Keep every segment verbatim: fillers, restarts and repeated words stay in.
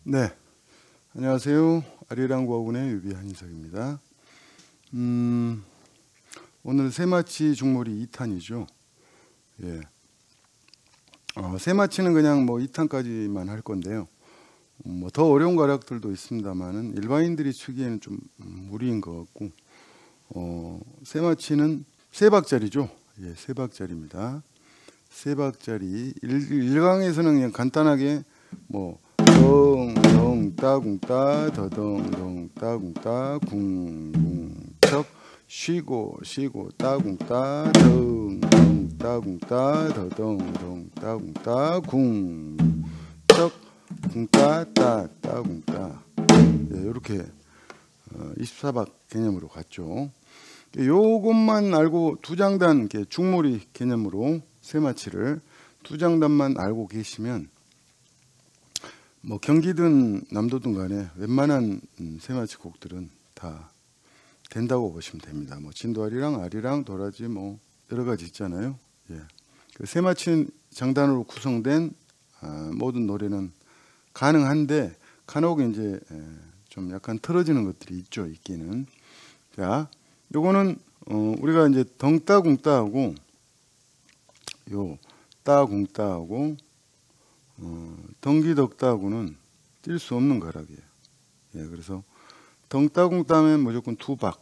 네, 안녕하세요. 아리랑 고아군의 유비 한인석입니다. 음, 오늘 세마치 중몰이 이 탄이죠. 예. 어, 세마치는 그냥 뭐 이 탄까지만 할 건데요. 음, 뭐 더 어려운 가락들도 있습니다만은 일반인들이 치기에는 좀 음, 무리인 것 같고, 어, 세마치는 세 박자리죠. 예, 세 박자리입니다. 세 박자리. 일, 일강에서는 그냥 간단하게 뭐 덩덩 따궁따 더덩덩 따궁따 궁궁척 쉬고 쉬고 따궁따 덩덩 따궁따 더덩덩 따궁따 궁척 궁따 따 따궁따. 예, 이렇게 어, 이십사 박 개념으로 갔죠. 요것만 알고 두 장단 이렇게 중몰이 개념으로 세마치를 두 장단만 알고 계시면 뭐 경기든 남도든 간에 웬만한 세마치 곡들은 다 된다고 보시면 됩니다. 뭐 진도아리랑 아리랑 도라지 뭐 여러 가지 있잖아요. 예. 그 세마치 장단으로 구성된 아, 모든 노래는 가능한데 간혹 이제 에, 좀 약간 틀어지는 것들이 있죠. 있기는. 자, 요거는 어, 우리가 이제 덩따궁따하고 요 따궁따하고 어, 덩기덕따하고는 뛸 수 없는 가락이에요. 예, 그래서 덩따궁따면 무조건 두 박.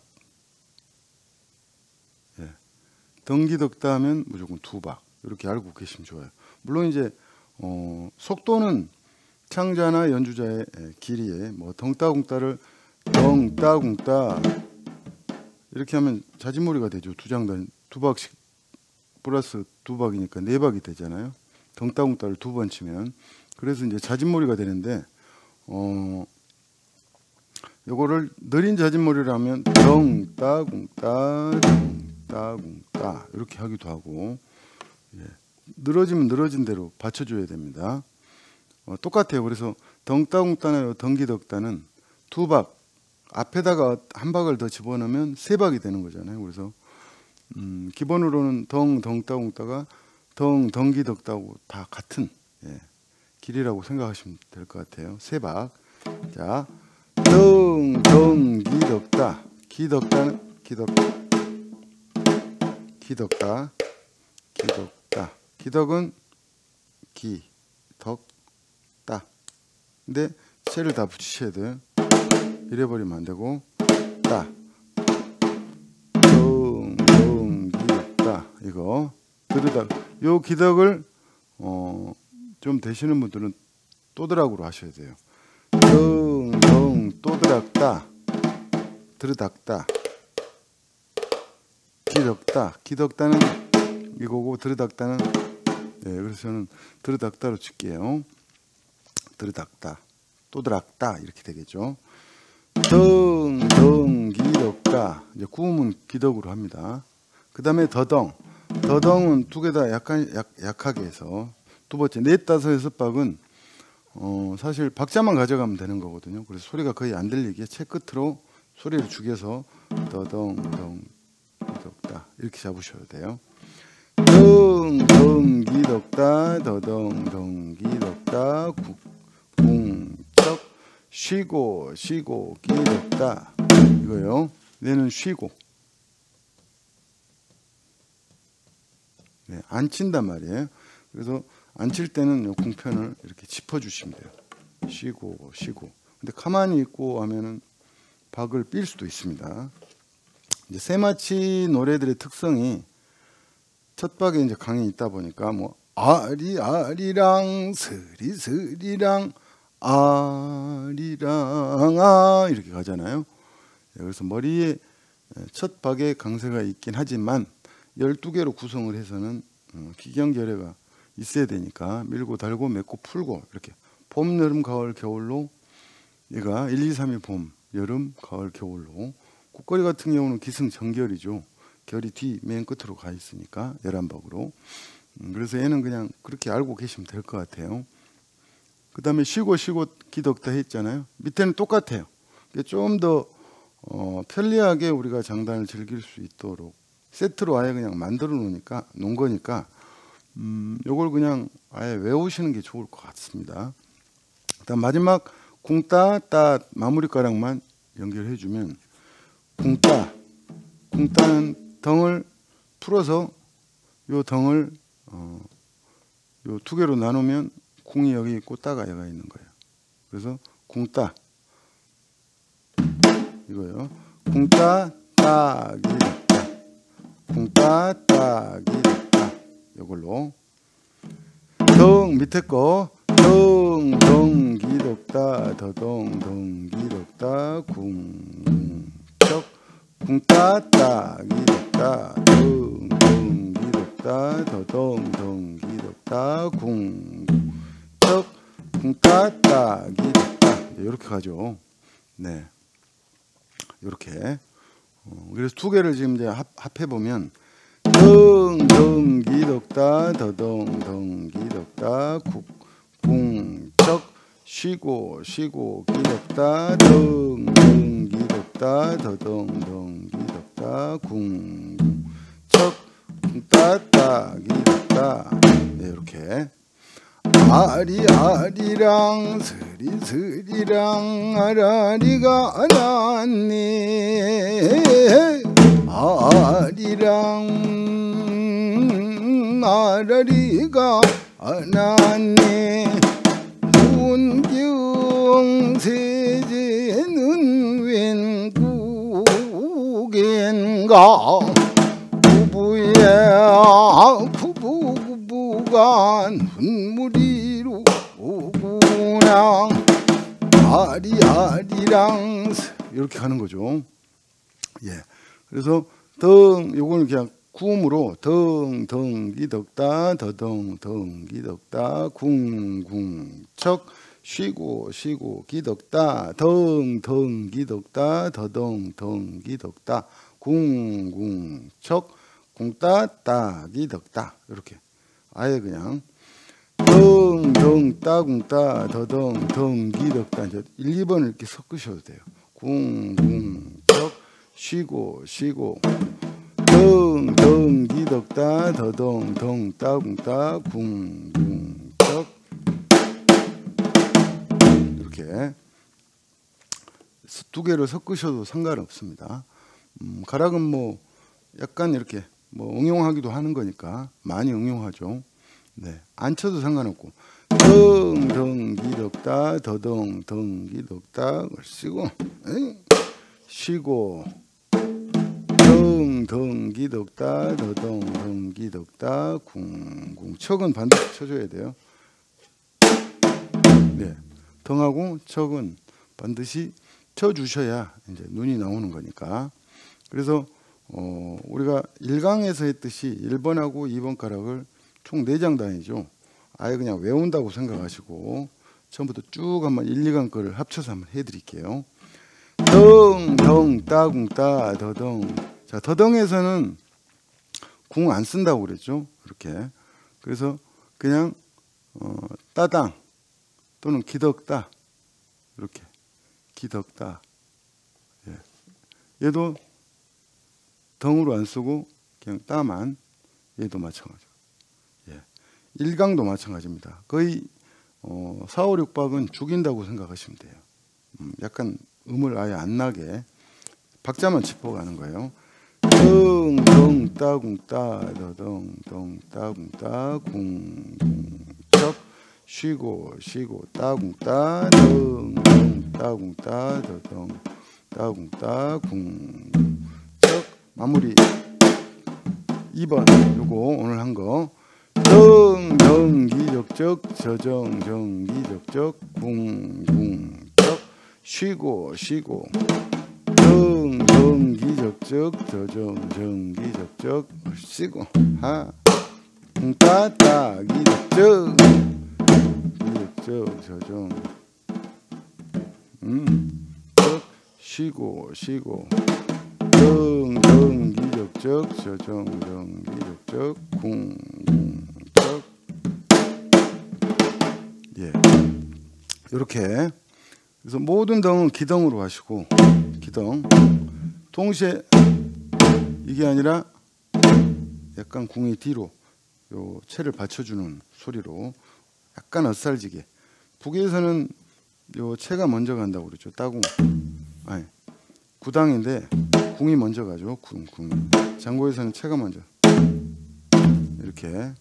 예, 덩기덕따하면 무조건 두 박. 이렇게 알고 계시면 좋아요. 물론 이제 어, 속도는 창자나 연주자의 길이에 뭐 덩따궁따를 덩따궁따 이렇게 하면 자진몰이가 되죠. 두 장단 두 박씩 플러스 두 박이니까 네 박이 되잖아요. 덩따궁따를 두 번 치면. 그래서 이제 자진몰이가 되는데 어 요거를 느린 자진몰이라면 덩따궁따 덩따궁따 이렇게 하기도 하고, 예, 늘어지면 늘어진 대로 받쳐줘야 됩니다. 어, 똑같아요. 그래서 덩따궁따나 덩기덕따는 두 박 앞에다가 한 박을 더 집어넣으면 세 박이 되는 거잖아요. 그래서 음, 기본으로는 덩 덩따궁따가 덩 덩기덕따하고 다 같은, 예, 길이라고 생각하시면 될 것 같아요. 세 박. 자, 덩 덩기덕따. 기덕따는 기덕 기덕따 기덕따. 기덕은 기덕따. 근데 쇠를 다 붙이셔야 돼요. 이래버리면 안 되고 따 덩 덩기덕따. 이거 들으다 요 기덕을 어, 좀 되시는 분들은 또드락으로 하셔야 돼요. 덩덩 또드락따 들으닥따 기덕따. 기덕따는 이거고 들으닥따는, 네, 그래서 저는 들으닥따로 칠게요. 들으닥따 또드락따 이렇게 되겠죠. 덩덩 기덕따. 이제 구음은 기덕으로 합니다. 그 다음에 더덩. 더덩은 두 개 다 약간 약, 약하게 해서 두 번째 넷 다섯 여섯 박은 어, 사실 박자만 가져가면 되는 거거든요. 그래서 소리가 거의 안 들리게 채 끝으로 소리를 죽여서 더덩덩 기덕따 이렇게 잡으셔야 돼요. 덩덩 기덕따 더덩덩 기덕따 궁척 쉬고 쉬고 기덕따 이거요. 얘는 쉬고, 네, 안 친단 말이에요. 그래서 안 칠 때는 요 궁편을 이렇게 짚어주시면 돼요. 쉬고 쉬고. 근데 가만히 있고 하면은 박을 삘 수도 있습니다. 이제 세마치 노래들의 특성이 첫 박에 이제 강이 있다 보니까 뭐 아리 아리랑 스리 스리랑 아리랑 아 이렇게 가잖아요. 그래서 머리에 첫 박에 강세가 있긴 하지만 열두 개로 구성을 해서는 기경결의가 있어야 되니까 밀고 달고 맺고 풀고 이렇게 봄 여름 가을 겨울로 얘가 일, 이, 삼이 봄 여름 가을 겨울로, 국거리 같은 경우는 기승전결이죠. 결이 뒤 맨 끝으로 가 있으니까 열한 박으로. 음, 그래서 얘는 그냥 그렇게 알고 계시면 될 것 같아요. 그 다음에 쉬고 쉬고 기덕따 했잖아요. 밑에는 똑같아요. 좀 더 어, 편리하게 우리가 장단을 즐길 수 있도록 세트로 아예 그냥 만들어 놓으니까 놓은 거니까 음, 요걸 그냥 아예 외우시는 게 좋을 것 같습니다. 그다음 마지막 궁따 따 마무리 가락만 연결해 주면 궁따 궁따는 덩을 풀어서 요 덩을 어, 요 두 개로 나누면 궁이 여기 있고 따가 여기 있는 거예요. 그래서 궁따 이거요. 궁따 따기 덕따 궁따 따기 덕따 요걸로 덩 밑에 거 덩 덩 기덕따 더덩 덩 기덕따 궁궁척 궁따 따기 덕따 덩 덩 기덕따 더덩 덩 기덕따 궁궁척 궁따 따기 덕따 이렇게 가죠. 네, 이렇게. 어, 그래서 두 개를 지금 이제 합, 합해 보면 덩 덩 기덕따 더덩 덩 기덕따 궁궁척 쉬고 쉬고 기덕따 덩 덩 기덕따 더덩 덩 기덕따 궁궁척 궁따따 기덕따. 네, 이렇게 아리 아리랑 스리 스리랑 아라리가 나네 아리랑 아라리가 나네 문경 세제는 웬 국인가 부부야 부부 부부가 눈물이로 오구나 아리아리랑 이렇게 가는 거죠. 예, 그래서 덩 요거는 그냥 구음으로 덩 덩기 덕따 더덩 덩기 덕따 궁궁척 쉬고 쉬고 기덕따 덩 덩기 덕따 더덩 덩기 덕따 궁궁척 궁따따 기덕따 이렇게 아예 그냥 덩 덩 따궁따 더덩 덩 기덕따 이제 일, 이 번을 이렇게 섞으셔도 돼요. 궁궁척 쉬고 쉬고 덩 덩 기덕따 더덩 덩 따궁따 궁궁척 이렇게 두 개를 섞으셔도 상관없습니다. 음, 가락은 뭐 약간 이렇게 뭐 응용하기도 하는 거니까 많이 응용하죠. 네, 안 쳐도 상관없고 덩 덩 기덕따 더덩 덩 기덕따 쉬고 에이, 쉬고 덩 덩 기덕따 더덩 덩 기덕따 궁궁척은 반드시 쳐줘야 돼요. 네, 덩하고 척은 반드시 쳐주셔야 이제 눈이 나오는 거니까. 그래서 어, 우리가 일 강에서 했듯이 일 번하고 이 번 가락을 총 네 장 단위죠. 아예 그냥 외운다고 생각하시고 처음부터 쭉 한번 일, 이 강 거를 합쳐서 한번 해드릴게요. 덩, 덩, 따궁, 따, 더덩. 자, 더덩에서는 궁 안 쓴다고 그랬죠. 이렇게. 그래서 그냥 어, 따당 또는 기덕따 이렇게 기덕따. 예. 얘도 덩으로 안 쓰고 그냥 따만 얘도 마찬가지. 예. 일 강도 마찬가지입니다. 거의 어, 사, 오, 육 박은 죽인다고 생각하시면 돼요. 음, 약간 음을 아예 안 나게 박자만 짚어가는 거예요. 덩, 덩, 따궁, 따, 더덩, 덩, 따궁, 따, 궁, 궁, 척, 쉬고, 쉬고, 따궁, 따, 덩, 덩, 따궁, 따, 더덩, 따궁, 따, 궁, 척, 마무리. 이 번, 요거 오늘 한 거. 덩, 덩, 기적적, 저정, 정, 기적적, 궁, 궁, 척, 쉬고, 쉬고, 덩, 덩, 기적적, 저정, 정, 기적적, 쉬고, 하, 궁, 따, 따, 기적적, 기적적, 저정, 음, 척, 쉬고, 쉬고, 덩, 덩, 기적적, 저정, 정, 기적적, 궁, 궁, 척. 예. 이렇게. 그래서 모든 덩은 기덩으로 하시고, 기덩. 동시에 이게 아니라 약간 궁이 뒤로 요 채를 받쳐주는 소리로 약간 엇살지게. 북에서는 요 채가 먼저 간다고 그랬죠. 따궁. 아니, 구당인데 궁이 먼저 가죠. 궁, 궁. 장고에서는 채가 먼저. 이렇게.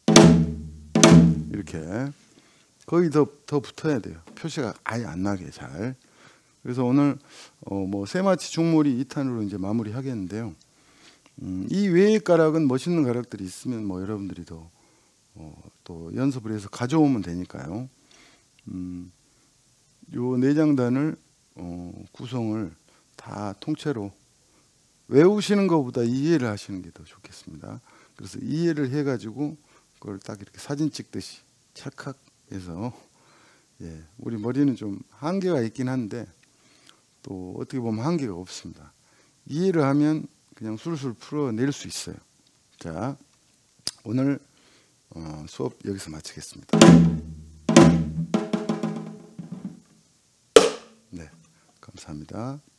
이렇게. 거의 더, 더 붙어야 돼요. 표시가 아예 안 나게 잘. 그래서 오늘 어, 뭐 세마치 중몰이 이 탄으로 이제 마무리 하겠는데요. 음, 이 외의 가락은 멋있는 가락들이 있으면 뭐 여러분들이 더 어, 또 연습을 해서 가져오면 되니까요. 음, 요 내장단을 어, 구성을 다 통째로 외우시는 것보다 이해를 하시는 게 더 좋겠습니다. 그래서 이해를 해가지고 그걸 딱 이렇게 사진 찍듯이 찰칵 해서, 예, 우리 머리는 좀 한계가 있긴 한데 또 어떻게 보면 한계가 없습니다. 이해를 하면 그냥 술술 풀어낼 수 있어요. 자, 오늘 어, 수업 여기서 마치겠습니다. 네, 감사합니다.